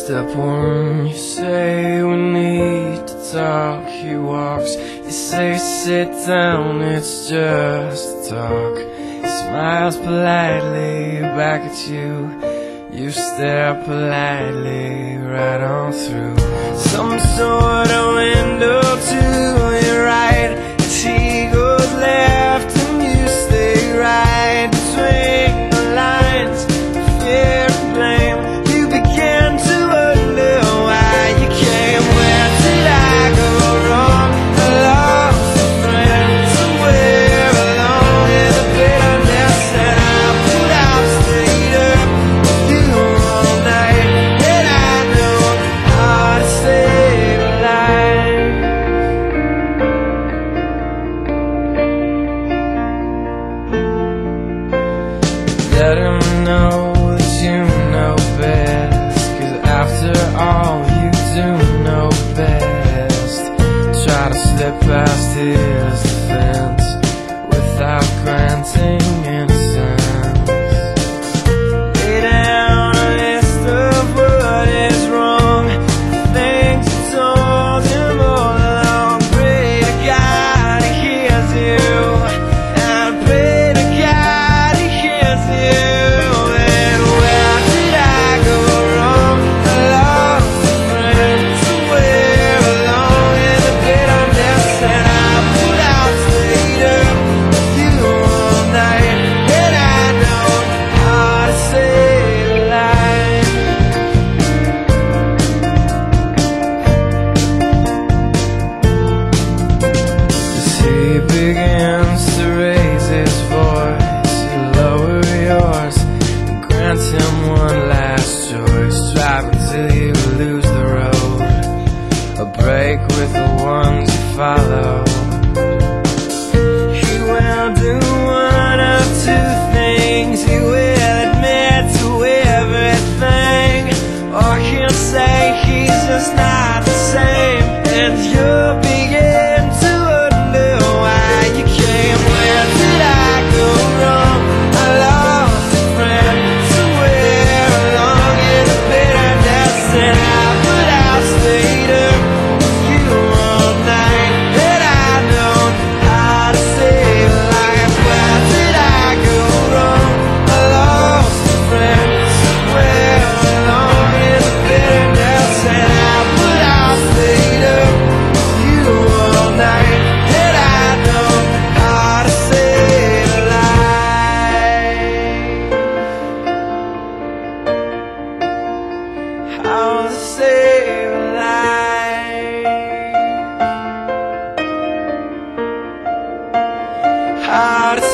Step one, you say we need to talk. He walks, you say sit down, it's just talk. He smiles politely back at you. You stare politely right on through some sort of window to your right. As he goes left and you stay right between the lines of fear and blame. You begin to wonder why you came. Where did I go wrong? I lost a friend somewhere along in the bitterness, and I put out stayed up with you all night, and I know how to save a life. Let him know that you know best, 'cause after all you do know best. Try to slip past his defense without granting innocence. Lay down a list of what is wrong, the things you told him all along. Pray to God he hears you, and pray to God he hears you. And where did I go wrong? I lost a friend somewhere along in the bitterness, and I put out stayed up with you all night, and I know how to save a life. As he begins to raise his voice, you lower yours and grant him one last choice. Drive until you lose the road, a break with the ones you follow. He will do one of two things. He will admit to everything, or he'll say he's just not the same, and you'll begin to wonder why you came. Where did I go wrong? I lost a friend somewhere along in the bitterness, and I put out stayed up with you all night, and I know how to save a life. Where did I go wrong? I lost a friend somewhere along in the bitterness, and I put out stayed up with you all night, and I know how to save a life. How to save a life. How to